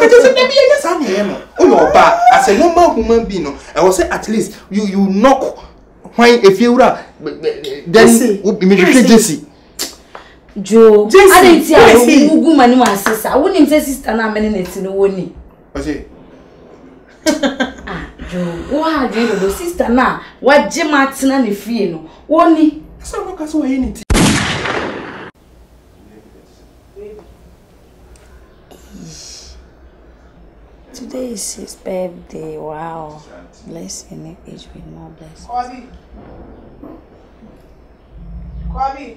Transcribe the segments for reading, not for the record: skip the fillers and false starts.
just say maybe yes I know. Oh no, but as a normal human being, I will say at least you knock when if you are then immediately Jesse. Joe, I didn't see a woman who was sister. I wouldn't say sister na minutes in the one. Ah, Joe, what do you do, sister na? What Jim Martin and the fee no? One. So look as well anything. Today is his birthday. Wow. Bless your age with more blessings. Kwabi.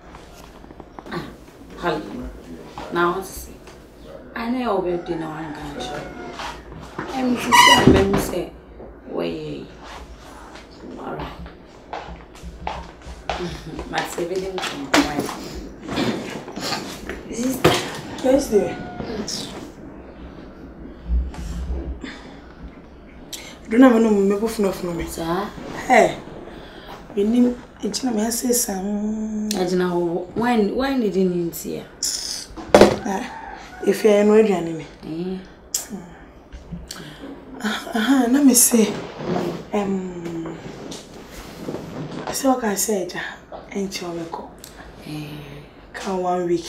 Hello. Now see. I know your birthday now I'm going to show. I'm to say, wait. Alright. My saving from this is Thursday. Don't have no me go for me. Sir. Hey. We need it's na me say some. Ajina why didn't see? If you are no aduane me. Na me say so what can say ja encho me ko. Can 1 week.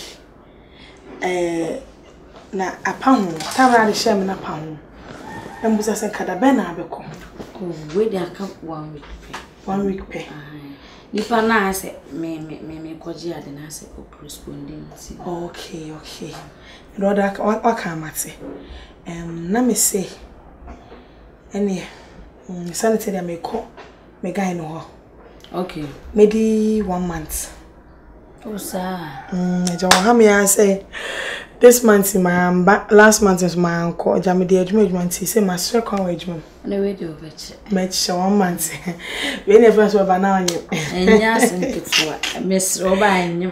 Na apa ho tabra de share me na pa ho. Embusa sen kada be na abeko. Oh, we dey account 1 week pay. 1 week pay. Nipa na say me koji ade na say correspondence. Okay. No that what can mate. Na me say any sanitary me ko me guy no ho. Okay. Maybe 1 month. Oh sir. John how say this month my last month is my uncle jam the adjustment say my second wage mom. No way do bet. Match 1 month. We never so ba na you. Enya senketua. Miss Roba anyim.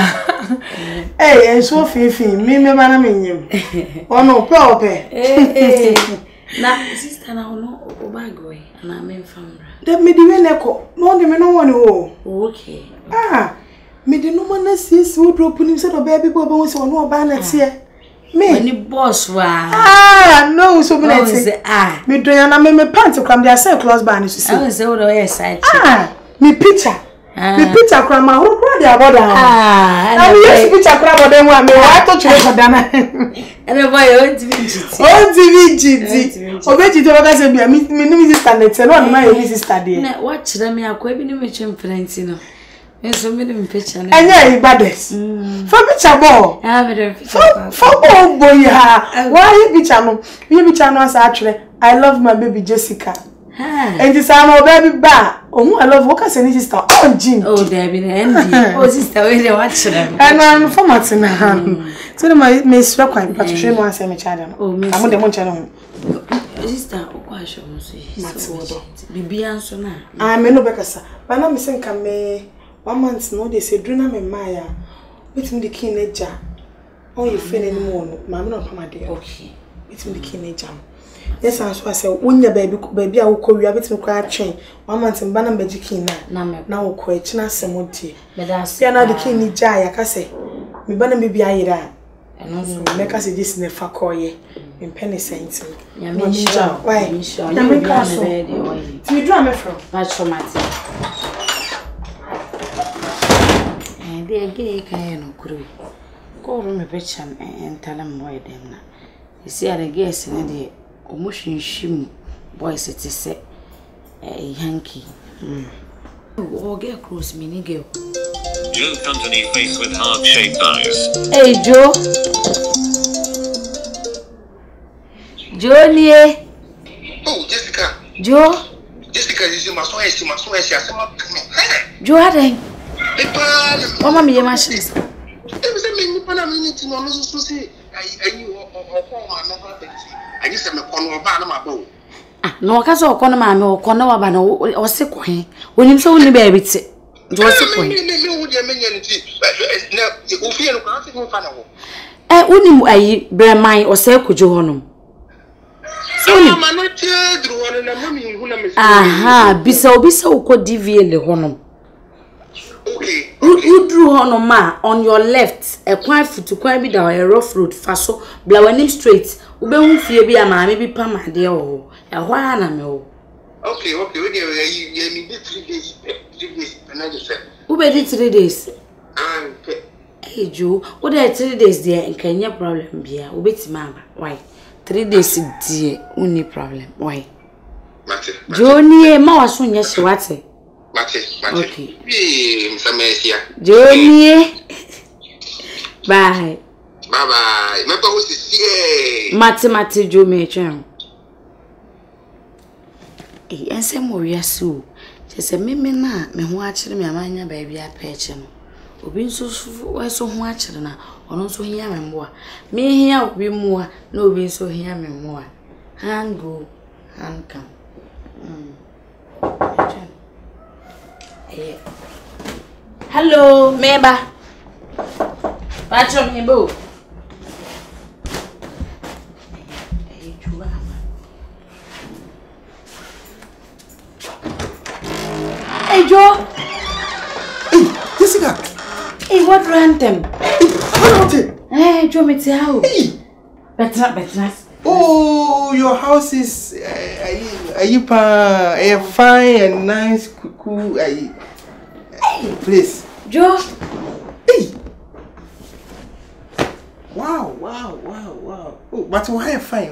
Eh, so fifi me ba na me nyim. Oh no, pe. Na sister na no obagoy na me famra. That me di we neko. No de me no woni ho. Okay. Me di no man sis wo drop nim say do baby boy ba say no ba na tie. Me. Any boss wa. No so me na say me do ya na me pant kram dey say close ba ni so say. I say wo do yes side. Me picture. Me picture kram ma ho kra dey aboda. Na me yes picture kram aboda mu me wa to chire aboda na. Ene boy o TV GT. Obeji to waka say bia me ni sister net no na my sister dey. Na wa chire me akwa bi ni me twem frenti no. So me dem picture na. Anya ibades. For picture ball. Me dem picture. For ball boy ha. Why picture no? Me picture no asa atwere. I love my baby Jessica. And this no baby ba. Oh, I love what say sister. Oh, Jim. Oh, there be envy. Oh, sister, we dey watch them. And I'm format na. So me swear kwan patrol no answer me charge no. Oh, me. Am dem nche no. Sister, o kwa show no so. Matwodo. Bibi anso na. Me no bekasa. Ba na me say nka me 1 month no dey say druna me maya. Wetin the king eja. Oh, you feel anymore no. Ma me no pama dey. Okay. Wetin the king eja. Yes, I say wonya baby a wo ko wi abetimi kwa atwen 1 month mba na mbaji king na wo ko echi na semontie. But that's ya na the king ni ja ya ka say me ba na bibi ayira. And also me ka say this ne fa koye. Me penny cent. Ya me sure. Why? Me sure. Ya me ka so. Ti drum me from. Patch mate. They gay kan no kuru. Ko ro me pechan entalam boy dem na. You see the guys na dey omushinshim boys it say Yankee. Oh, get across me, nigga. Joe Kuntani face with heart-shaped eyes. Hey, Joe. Jolie. Oh, Jessica. Joe. Jessica is my so Joe, Adam. Mama, me, my shoes. I just am a corner of Banama. No, cause o kono ma me o kono wa ba na o se ko he onim so woni ba bit do se ko he unim ayi breman o se kojo honom so ni aha bisa uko DVL honom okay udru honom ma on your left e kwan futu kwan bi da rough road faso blawanim straight Ube fie bi ama me bi pam ade o. E ho ana me o. Okay, we dey me 3 days. 3 days na je say. Ube di 3 days. Okay. Hey Joe, what are 3 days there? And can you problem be? Ubeti mama. Why? 3 days dear, only problem. Why? Mate. Johnny, ma was soon yes, what's it? Mate. Okay. Some here. Johnny. Bye. Bye. My boss is here. Mate, Joe me channel. Eh, and some more yes, so. Just a meme na, me watch me a mania baby at patching. Obi so so ho akere na ono so hia me mboa me hia obi moa na obi so hia me moa hand go hand come hello meba pacho mbo hey Joe Hey Jessica. Hey, what ran them? What it? Hey, Joe, me tell. Hey. Better. Oh, your house is fine and nice, cool. Hey, please. Joe. Hey. Wow. Oh, but why fine?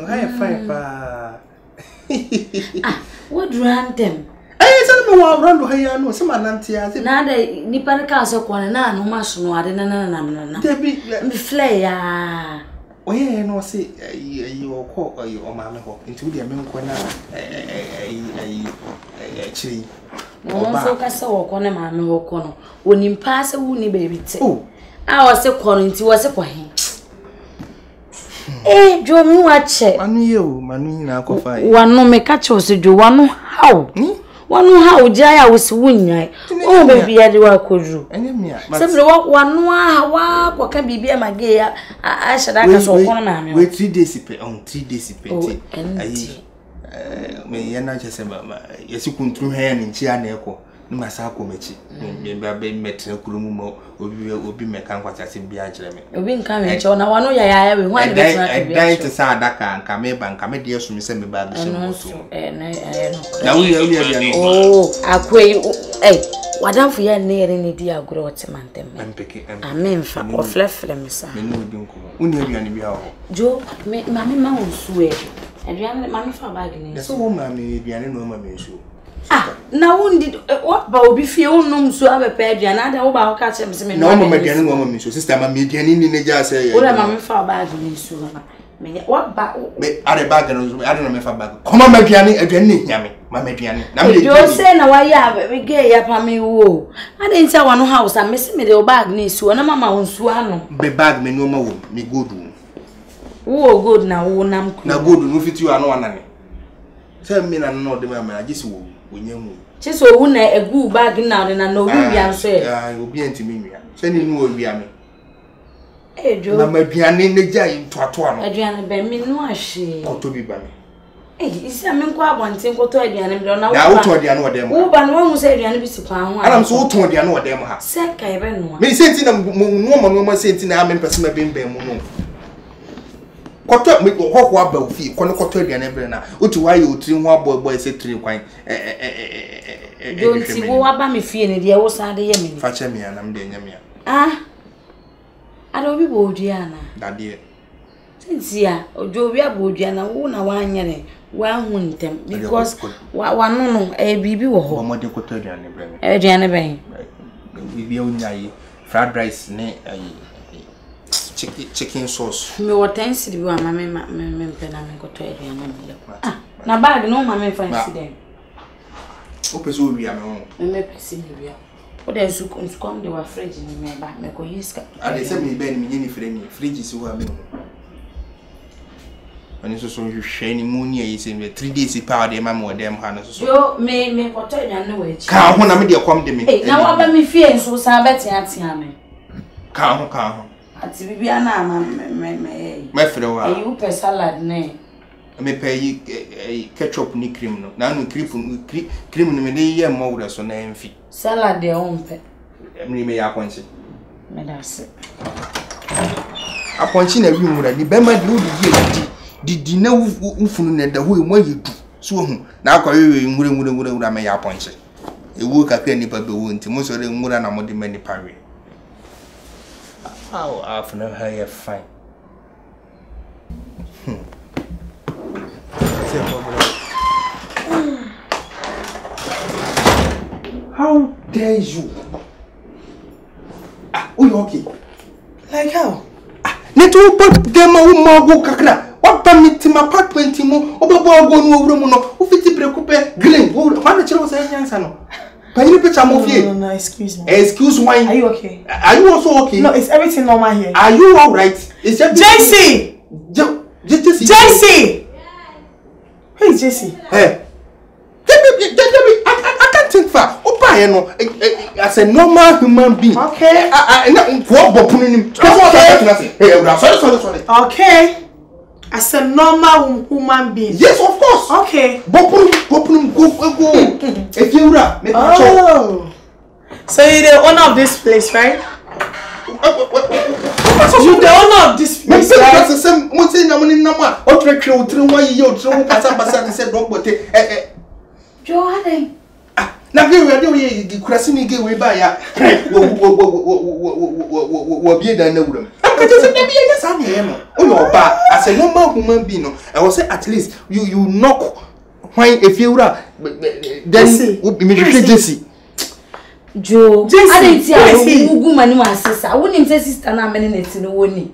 What ran them? Hey, tell me what around here. No, some anantia. Nada, nipa ka so kwana na no maso no ade na. Me flare ya. Oye no say you call you o mama ho. Into dia me nko na chiri. No so ka se wo kwana mama ho kono. Onimpa se wu ni baby te. Oh. A wo se kono nti wo se kwa he. Eh, Joe mi wa che. Anu ye o, manu na akofa ye. Wanu me ka che o se Joe wanu how? Wanu how jaya wo se wunyai. Oh baby ya de wa kodru. Enyemia. Semble wanu wa kwa ka bibi amage ya a shada ka so kono na me. Wait 3 days pe on 3 days pe. Ayi. Me yana chese mama. Yesi kuntru he ni nchi ana eko. Numa sa akomechi. Me ba be metre kurumu mo obi meka nkwata se bia kire me. Obi nka me nche na wanu ya we hwan de betra ka bia. Dai te sa adaka nka me ba nka me de esumi se me ba gbe no. Na wi bia no. Oh, akwai wadamfu ya ne yere ne di agoro otimantem. Empeke. Amemfa oflefle mesa. Me no di nko. Uni aduane bia ho. Jo, mami ma wonsu e. Aduane mami fa bag ni. So wo mami aduane no ma me nsu. Na wundi what ba obi fie onum so abepa aduane ada wo ba ho ka che me na wo mama aduane no ma me nsu sister ma me aduane ni ne ja say wo mami fa bag ni nsu ma me what ba me are bag no I don't know me fa bag koma ma aduane ni hia me mama aduane na me jo say na wa ya be ge ya pa me wo ade ntia wa no house a me se me de bag ni nsu na mama wo nsu ano be bag me no ma wo me godu wo good na wo nam ku na godu no fiti ano anane say me na no de mama agisi wo onyamu chiso wu na egu bag na no wi bia nso e obi antimi nwia say ni no wi ame jo na maduane ne ja ntoato ano aduane be mi no ahwe oto bi ba me isi ame nko abonte nko to aduane mi na wo to aduane wo dem wo ba no hu say aduane bi si kwa ho anam so wo to aduane wo dem ha se kai be no me senti na no senti na ame pese ma bembe mu no koto me hokwo aba ofi kono koto aduane bre na otu wa ye otiri ho abobo ese tiri kwan don't see wo aba me fie ne de wo sa de ye me fa che me anam de nya me ada obi bo oduana dade since ojo obi abo oduana wo na wa anyere wa hu ntem because wa no bibi wo ho mo de koto aduane bre me aduane ben bibi onyaye fried rice ne chicken sauce me watensi bi wa mama me pena me koto aduane me na bag no mama fancy dem o peso wi ame ho me pesi wi o de su kom de wa fridge ni me ba me ko yiska ade se me be ni me ni fridge si wa me ho ani so hwe ni mu ni ayi se me 3 days pa de mama o dem ha no so yo me koto aduane we chi ka ho na me de kom de me na wa ba me fie nso sa beti atia me ka ho ati bibia na ama me frɛ wa ayi upe salad ne me pay ketchup ni cream no na no cream no me de ye mo wura so na enfi salad de ompe me ya kwanchi me da se aponchi na wi wura ni be ma de odi ye di Didi na ufunu ne da ho emu ayedu so hu na akwa nwure me ya ponche ewu kakra nipa be wo nti mo so re nwura na mo de mani pawe how after her you fine how dare you oh you okay Like how? Neto put them a woman kakra. What permit my apartment mo obobo go no wuro mu no o fiti prekupe green wo ma na chiro say nyansa no. Can you picture mo fie? No, excuse me. Excuse why? Are you okay? Are you also okay? No, is everything normal here? Are you all right? Is JC! JC! Who is JC? Hey. I can't think far. Opa no as a normal human being. Okay. Sorry. Okay. As a normal human being. Yes, of course. Okay. Go. If you are, so you're the owner of this place, right? You're the owner of this place, right? Joe, now here we are doing the Crasini gay way by ya. Will be done. As a normal human being, I will say at least you knock when if you are then immediately Jesse. Joe, I didn't see a woman, my sister. I wouldn't say sister, and I'm in it in the winning.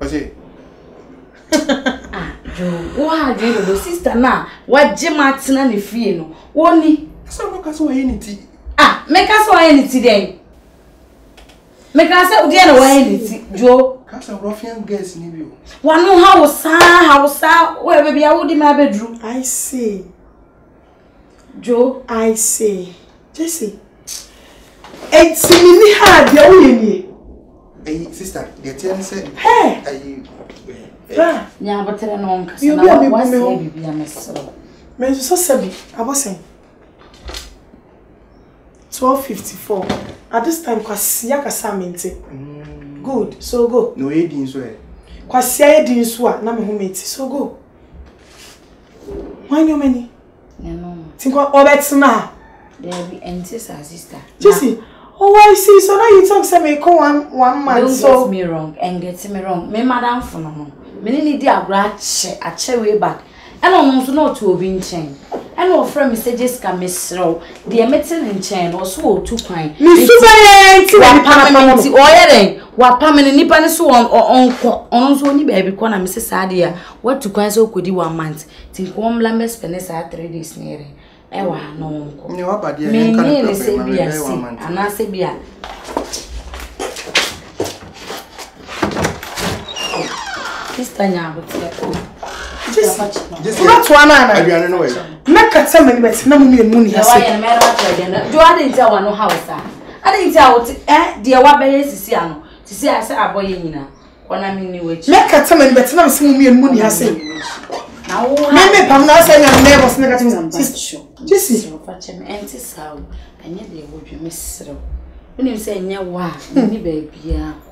Joe, what do you sister now? What Jim Martin and the Fieno? Only. So make us anything. Make us anything then. Make us anything, Joe. Cast a ruffian guess in you. One know how where baby I would in my bedroom. I see. Joe, I see. Jesse. It's me hard, Hey, sister, the ten said, hey, yeah, but I know you be a mess. Men so sabi, I was saying 12:54. At this time, kwasia kasa mente. Good, so go. No edin so e. Kwasia edin so a na me ho menti. So go. Why no many? No. Think what obetsna. There be sister. Jesse. Oh, I see. So now you talk say me come one man. Don't so get me wrong and get me wrong. Me madam for no. Me need a way back. And almost not to be in chain. And our friend messages can miss row. The emitting in chain or so 2 pine. Miss Permanent or what permanent nippon so on so any baby corner, Mrs. Sadia. What to quite so could you 1 month? Think warm lambs pennies 3 days near. Ewa no uncle. No, but the me say be a and I say be a sister now. Just not one I don't know. Make a time and bet no money. Do I didn't tell one house. I didn't tell dear what bay is Siano. To see I said a boy in when I'm in which make a time and bet no me and money has said. Now, I'm not saying I'm never negative. Just fetch him empty sound, and yet they would be miserable. When you say, yeah, why, baby,